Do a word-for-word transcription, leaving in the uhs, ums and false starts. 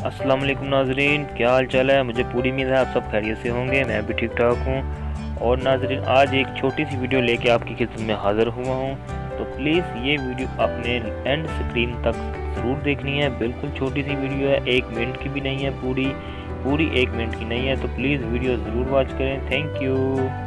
अस्सलाम वालेकुम नाजरीन, क्या हाल चाल है। मुझे पूरी उम्मीद है आप सब खैरियत से होंगे, मैं भी ठीक ठाक हूँ। और नाजरीन, आज एक छोटी सी वीडियो लेके आपकी खिदमत में हाज़िर हुआ हूँ। तो प्लीज़ ये वीडियो अपने एंड स्क्रीन तक ज़रूर देखनी है। बिल्कुल छोटी सी वीडियो है, एक मिनट की भी नहीं है, पूरी पूरी एक मिनट की नहीं है। तो प्लीज़ वीडियो ज़रूर वॉच करें। Thank you.